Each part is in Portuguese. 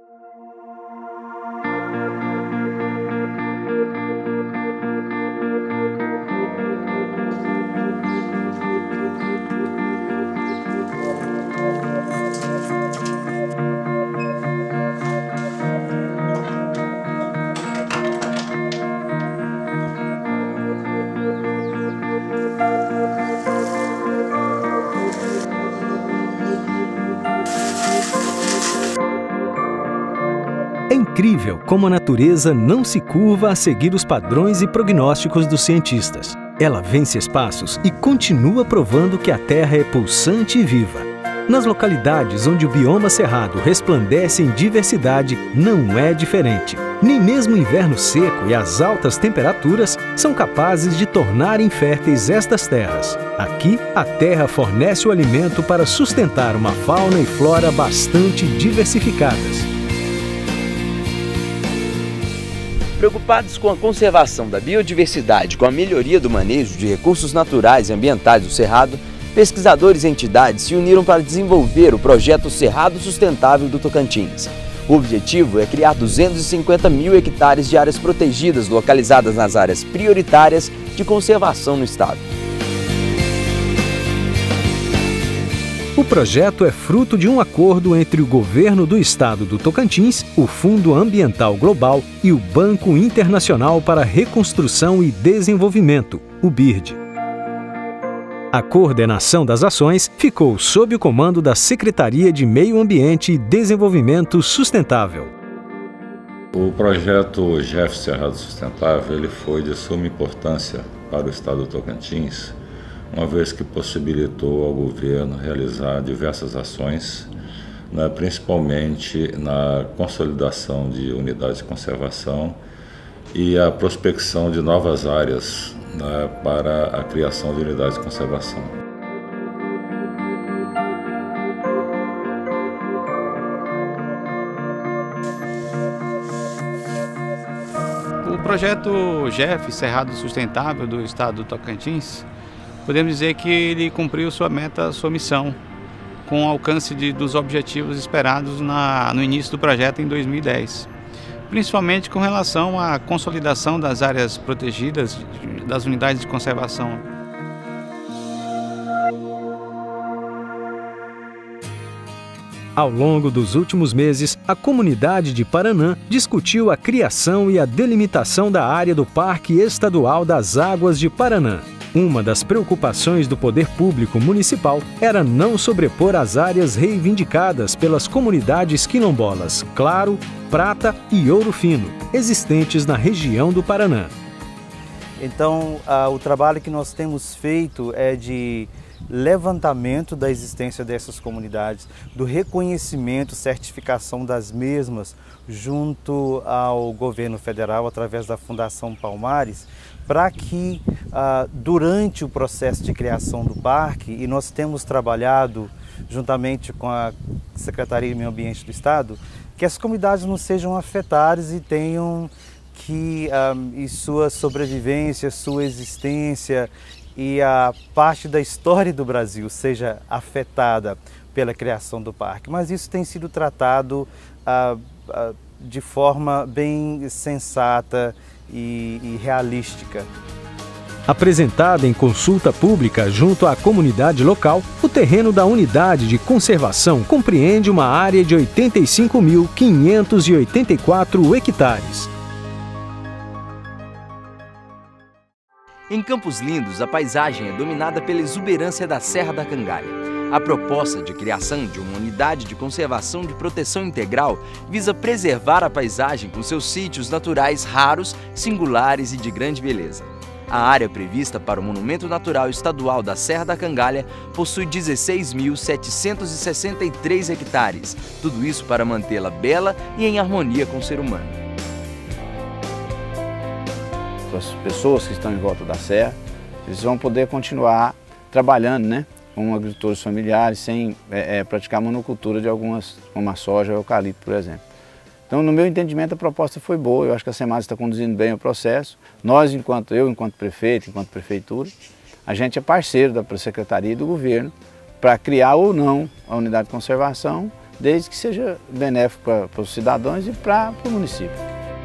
É incrível como a natureza não se curva a seguir os padrões e prognósticos dos cientistas. Ela vence espaços e continua provando que a Terra é pulsante e viva. Nas localidades onde o bioma cerrado resplandece em diversidade, não é diferente. Nem mesmo o inverno seco e as altas temperaturas são capazes de tornar inférteis estas terras. Aqui, a terra fornece o alimento para sustentar uma fauna e flora bastante diversificadas. Preocupados com a conservação da biodiversidade e com a melhoria do manejo de recursos naturais e ambientais do Cerrado, pesquisadores e entidades se uniram para desenvolver o projeto Cerrado Sustentável do Tocantins. O objetivo é criar 250 mil hectares de áreas protegidas localizadas nas áreas prioritárias de conservação no estado. O projeto é fruto de um acordo entre o governo do estado do Tocantins, o Fundo Ambiental Global e o Banco Internacional para a Reconstrução e Desenvolvimento, o BIRD. A coordenação das ações ficou sob o comando da Secretaria de Meio Ambiente e Desenvolvimento Sustentável. O projeto GEF Cerrado Sustentável ele foi de suma importância para o estado do Tocantins, uma vez que possibilitou ao governo realizar diversas ações, principalmente na consolidação de unidades de conservação e a prospecção de novas áreas para a criação de unidades de conservação. O projeto GEF Cerrado Sustentável do estado do Tocantins, podemos dizer que ele cumpriu sua meta, sua missão, com o alcance dos objetivos esperados no início do projeto em 2010. Principalmente com relação à consolidação das áreas protegidas, das unidades de conservação. Ao longo dos últimos meses, a comunidade de Paranã discutiu a criação e a delimitação da área do Parque Estadual das Águas de Paranã. Uma das preocupações do poder público municipal era não sobrepor as áreas reivindicadas pelas comunidades quilombolas Claro, Prata e Ouro Fino, existentes na região do Paranã. Então, o trabalho que nós temos feito é de levantamento da existência dessas comunidades, do reconhecimento, certificação das mesmas junto ao governo federal através da Fundação Palmares, para que durante o processo de criação do parque, e nós temos trabalhado juntamente com a Secretaria de Meio Ambiente do Estado, que as comunidades não sejam afetadas e tenham que e sua sobrevivência, sua existência e a parte da história do Brasil seja afetada pela criação do parque. Mas isso tem sido tratado de forma bem sensata e realística. Apresentada em consulta pública junto à comunidade local, o terreno da unidade de conservação compreende uma área de 85.584 hectares. Em Campos Lindos, a paisagem é dominada pela exuberância da Serra da Cangalha. A proposta de criação de uma unidade de conservação de proteção integral visa preservar a paisagem com seus sítios naturais raros, singulares e de grande beleza. A área prevista para o Monumento Natural Estadual da Serra da Cangalha possui 16.763 hectares, tudo isso para mantê-la bela e em harmonia com o ser humano. As pessoas que estão em volta da serra, eles vão poder continuar trabalhando, com agricultores familiares, sem praticar monocultura de algumas, como a soja ou eucalipto, por exemplo. Então, no meu entendimento, a proposta foi boa, eu acho que a SEMAS está conduzindo bem o processo. Nós, enquanto prefeito, enquanto prefeitura, a gente é parceiro da Secretaria e do governo para criar ou não a unidade de conservação desde que seja benéfico para os cidadãos e para o município.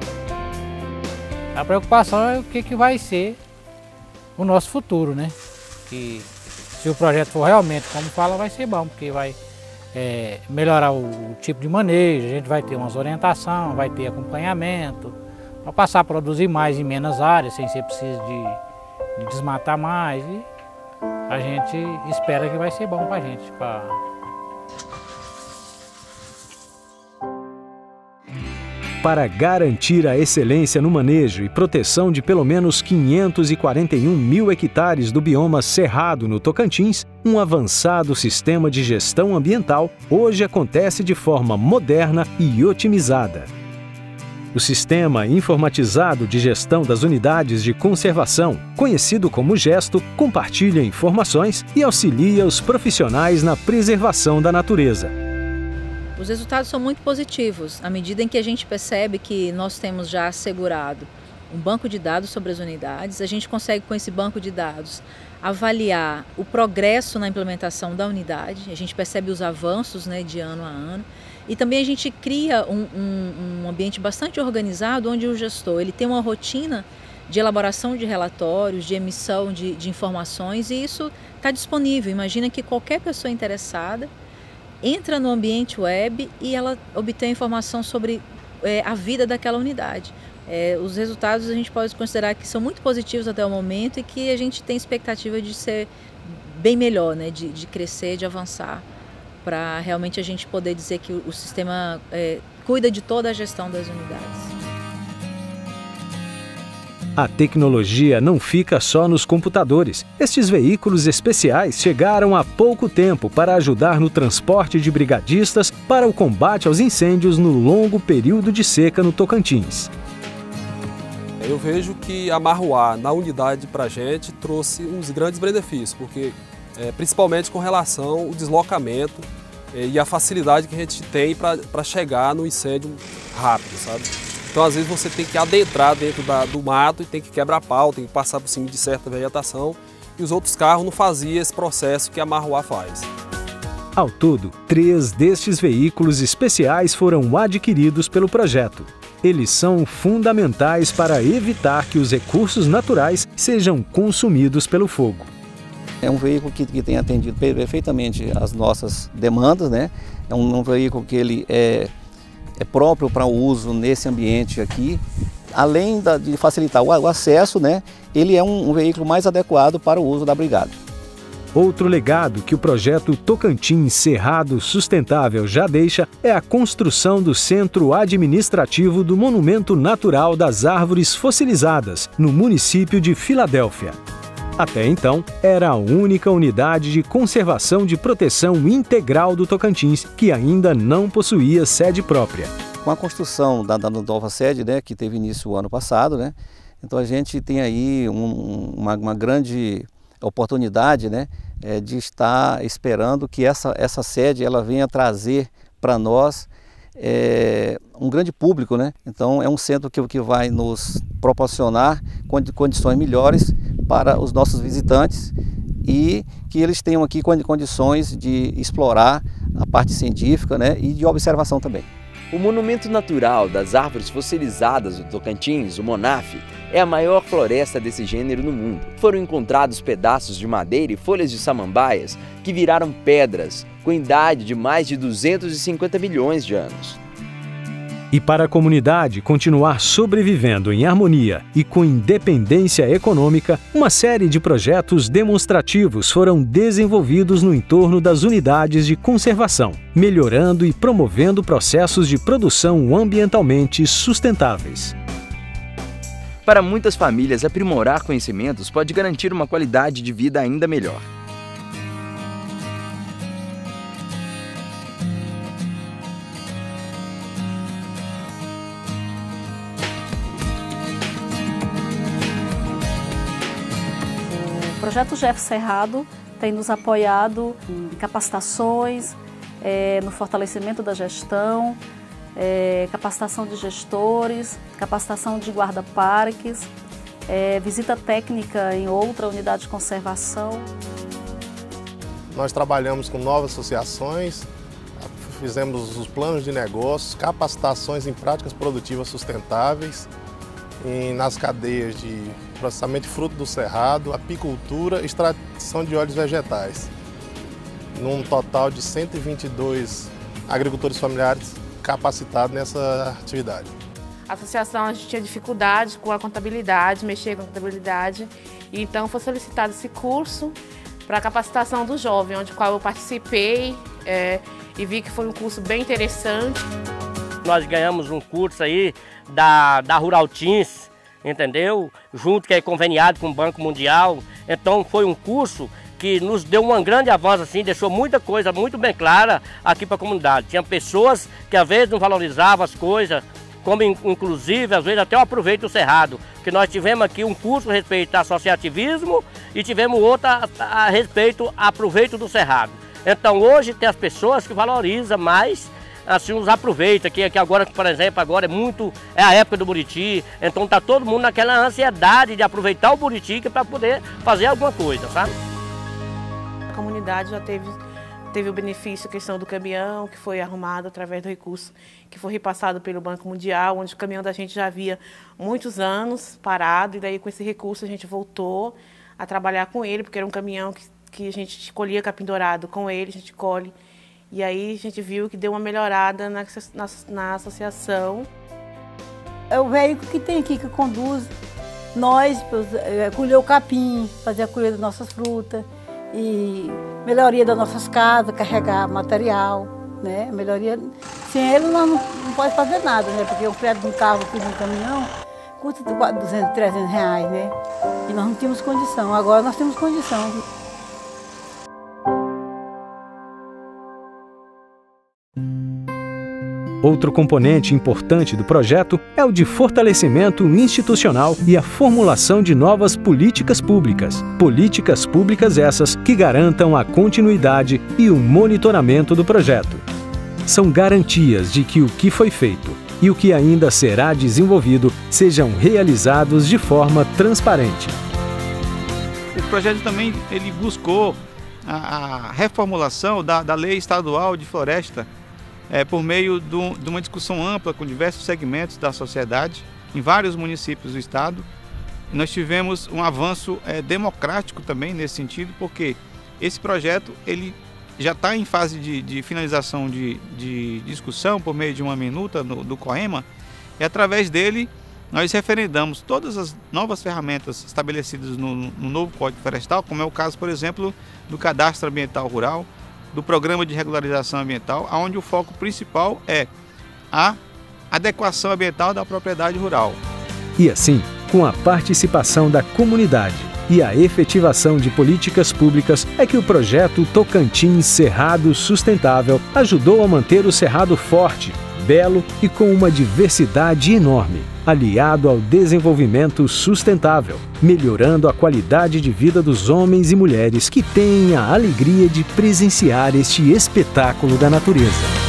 A preocupação é o que vai ser o nosso futuro, né? Que se o projeto for realmente como fala, vai ser bom, porque vai melhorar o tipo de manejo, a gente vai ter umas orientações, vai ter acompanhamento, para passar a produzir mais em menos áreas, sem ser preciso de desmatar mais. E a gente espera que vai ser bom para a gente. Para garantir a excelência no manejo e proteção de pelo menos 541 mil hectares do bioma Cerrado no Tocantins, um avançado sistema de gestão ambiental hoje acontece de forma moderna e otimizada. O Sistema Informatizado de Gestão das Unidades de Conservação, conhecido como GESTO, compartilha informações e auxilia os profissionais na preservação da natureza. Os resultados são muito positivos, à medida em que a gente percebe que nós temos já assegurado um banco de dados sobre as unidades, a gente consegue com esse banco de dados avaliar o progresso na implementação da unidade, a gente percebe os avanços, né, de ano a ano, e também a gente cria um ambiente bastante organizado onde o gestor ele tem uma rotina de elaboração de relatórios, de emissão de informações, e isso está disponível. Imagina que qualquer pessoa interessada entra no ambiente web e ela obtém informação sobre a vida daquela unidade. Os resultados a gente pode considerar que são muito positivos até o momento e que a gente tem expectativa de ser bem melhor, né? de crescer, de avançar, para realmente a gente poder dizer que o sistema cuida de toda a gestão das unidades. A tecnologia não fica só nos computadores. Estes veículos especiais chegaram há pouco tempo para ajudar no transporte de brigadistas para o combate aos incêndios no longo período de seca no Tocantins. Eu vejo que a Marruá na unidade para a gente trouxe uns grandes benefícios, porque principalmente com relação ao deslocamento e a facilidade que a gente tem para chegar no incêndio rápido, sabe? Então, às vezes, você tem que adentrar dentro do mato e tem que quebrar pau, tem que passar por cima de certa vegetação, e os outros carros não faziam esse processo que a Marruá faz. Ao todo, 3 destes veículos especiais foram adquiridos pelo projeto. Eles são fundamentais para evitar que os recursos naturais sejam consumidos pelo fogo. É um veículo que tem atendido perfeitamente as nossas demandas, né? É um veículo que ele é próprio para o uso nesse ambiente aqui. Além de facilitar o acesso, né? Ele é um veículo mais adequado para o uso da brigada. Outro legado que o projeto Tocantins Cerrado Sustentável já deixa é a construção do centro administrativo do Monumento Natural das Árvores Fossilizadas, no município de Filadélfia. Até então, era a única unidade de conservação de proteção integral do Tocantins que ainda não possuía sede própria. Com a construção da nova sede, né, que teve início o ano passado, né, então a gente tem aí uma grande oportunidade, né, de estar esperando que essa sede ela venha trazer para nós um grande público, né? Então é um centro que vai nos proporcionar condições melhores para os nossos visitantes e que eles tenham aqui condições de explorar a parte científica, né, e de observação também. O Monumento Natural das Árvores Fossilizadas do Tocantins, o MONAF, é a maior floresta desse gênero no mundo. Foram encontrados pedaços de madeira e folhas de samambaias que viraram pedras, com idade de mais de 250 milhões de anos. E para a comunidade continuar sobrevivendo em harmonia e com independência econômica, uma série de projetos demonstrativos foram desenvolvidos no entorno das unidades de conservação, melhorando e promovendo processos de produção ambientalmente sustentáveis. Para muitas famílias, aprimorar conhecimentos pode garantir uma qualidade de vida ainda melhor. O projeto GEF Cerrado tem nos apoiado em capacitações, no fortalecimento da gestão, capacitação de gestores, capacitação de guarda-parques, visita técnica em outra unidade de conservação. Nós trabalhamos com novas associações, fizemos os planos de negócios, capacitações em práticas produtivas sustentáveis, nas cadeias de processamento de fruto do cerrado, apicultura e extração de óleos vegetais, num total de 122 agricultores familiares capacitados nessa atividade. A associação, a gente tinha dificuldade com a contabilidade, mexer com a contabilidade, e então foi solicitado esse curso para a capacitação do jovem, onde qual eu participei e vi que foi um curso bem interessante. Nós ganhamos um curso aí da Rural Teams, entendeu? Junto, que é conveniado com o Banco Mundial. Então foi um curso que nos deu um grande avanço, assim, deixou muita coisa muito bem clara aqui para a comunidade. Tinha pessoas que às vezes não valorizavam as coisas, como inclusive às vezes até o aproveito do cerrado, porque nós tivemos aqui um curso a respeito a associativismo e tivemos outra a respeito a aproveito do cerrado. Então hoje tem as pessoas que valorizam mais, assim, os aproveita, que agora, por exemplo, agora é a época do buriti, então tá todo mundo naquela ansiedade de aproveitar o buriti para poder fazer alguma coisa, sabe? A comunidade já teve o benefício, a questão do caminhão, que foi arrumado através do recurso que foi repassado pelo Banco Mundial, onde o caminhão da gente já havia muitos anos parado, e daí com esse recurso a gente voltou a trabalhar com ele, porque era um caminhão que a gente colhia capim dourado com ele, a gente colhe, e aí a gente viu que deu uma melhorada na associação. É o veículo que tem aqui, que conduz nós a colher o capim, fazer a colheita das nossas frutas, e melhoria das nossas casas, carregar material, né? Melhoria. Sem ele nós não pode fazer nada, né? Porque o frete de um carro aqui, de um caminhão, custa 200, 300 reais, né? E nós não tínhamos condição, agora nós temos condição. Outro componente importante do projeto é o de fortalecimento institucional e a formulação de novas políticas públicas. Políticas públicas essas que garantam a continuidade e o monitoramento do projeto. São garantias de que o que foi feito e o que ainda será desenvolvido sejam realizados de forma transparente. O projeto também ele buscou a reformulação da Lei Estadual de Floresta, por meio de uma discussão ampla com diversos segmentos da sociedade, em vários municípios do estado. Nós tivemos um avanço democrático também nesse sentido, porque esse projeto ele já está em fase de finalização de discussão por meio de uma minuta do COEMA, e através dele nós referendamos todas as novas ferramentas estabelecidas no novo Código Florestal, como é o caso, por exemplo, do Cadastro Ambiental Rural, do Programa de Regularização Ambiental, onde o foco principal é a adequação ambiental da propriedade rural. E assim, com a participação da comunidade e a efetivação de políticas públicas, é que o projeto Tocantins Cerrado Sustentável ajudou a manter o cerrado forte, belo e com uma diversidade enorme, aliado ao desenvolvimento sustentável, melhorando a qualidade de vida dos homens e mulheres que têm a alegria de presenciar este espetáculo da natureza.